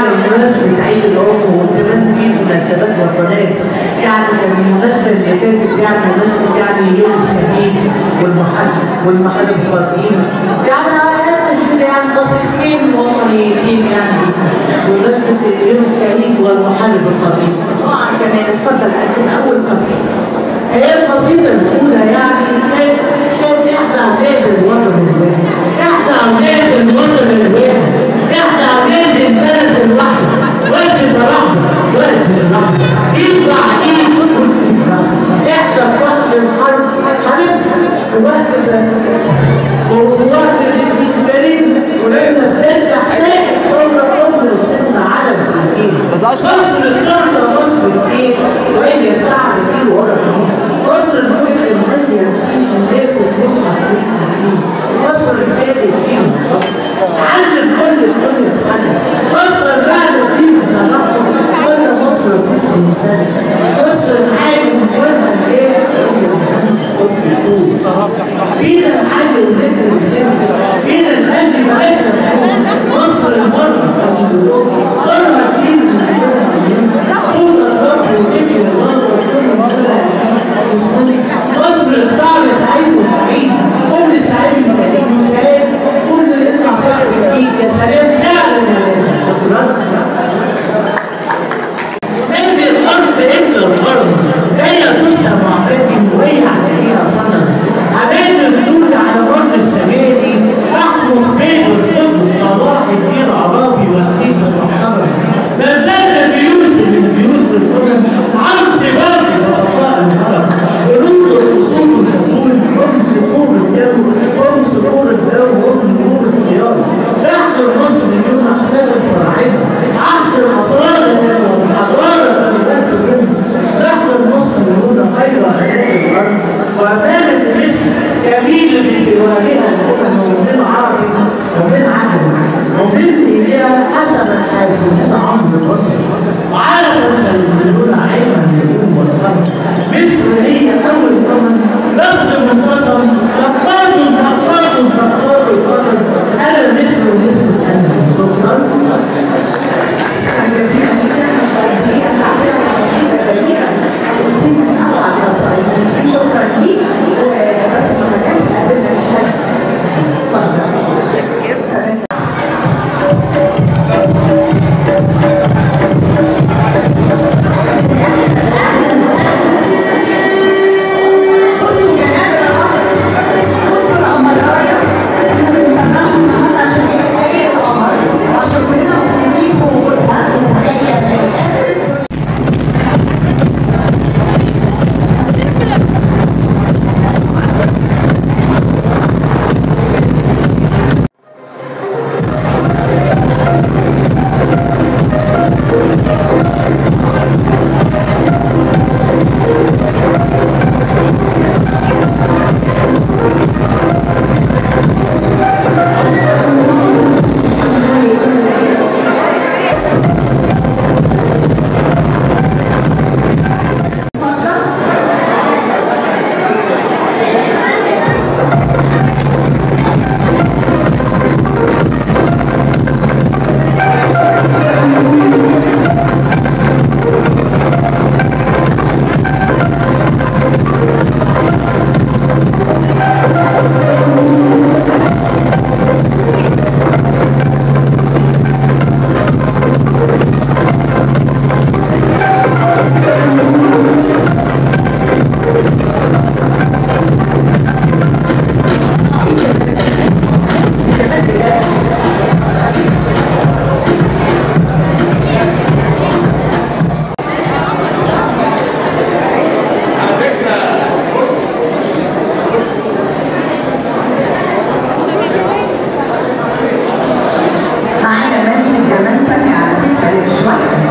يعني بمناسبة عيد الأم وكمان في مناسبات وطنية، يعني بالمناسبة اللي فاتت يعني مناسبة يعني يوم الشهيد والمحارب الوطنيين، يعني يعني قصيدتين وطنيتين يعني بمناسبة يوم الشهيد والمحارب الوطنيين. طبعا كمان اتفضل قدم أول قصيدة. هي القصيدة الأولى يعني كانت إحدى أولاد الوطن الواحد، إحدى أولاد الوطن الواحد، إحدى أولاد البلد الواحد، وقت الرحمة وقت الرحمة، إيد إيد إحدى وقت الحرب حاربنا ووقت ووقت الإجبارين ولما بترجع تلاقي ثورة أخرى وصلنا على الحكيم. مصر الثورة مصر الجيش وهي ساعة كتير ورا الجيش. مصر المسلم هل يمشي الناس المصحف للمسلمين. مصر الجاد فيهم علم كل حاجة. مصر بعد فيه صلاحهم ولا مصر مسلم ثاني. مصر العالم ولا ايه فينا العالم ذكر فينا الهدي بقيتنا مصر المرة صرنا كتير طول الرب وذكر الله وكل مصر الصعب سعيد وسعيد، كل سعيد كريم وسعيد، كل اللي يطلع صاحب جديد يا سلام فعلا يا شكرا. هذه الارض الا الارض جايه تشرب معبدي وهي عليها صنم، عباد الجدود على برج السمادي احمد بين وسط صلاح الدين عرابي والسيسي المحترم، بلدنا بيوت من بيوت الامم عرس برج وبقاء الهرم، برود الرسول والحقول هم صقور الجو هم صقور الجو هم نور الخيار، تحت المصريون احتلت فرعنا عهد الحضاره والحضاره تبات منه، تحت المصريون خير اهالي الارض وكانت مصر جميله بسوارها الامم ومن عربي ومن عجم ومن اليها حسب الحاسبين عمرو البصري وعلى المسلمون عيبا النجوم والقمر. مصر هي اول امم رفض منتصر فقادوا القدر انا مصر ومصر انا شكرا. شكرا ليك وبس ما كان قابلنا الشهاده. اتفضل. معانا بنت كمان تانية على فكرة مش واحدة.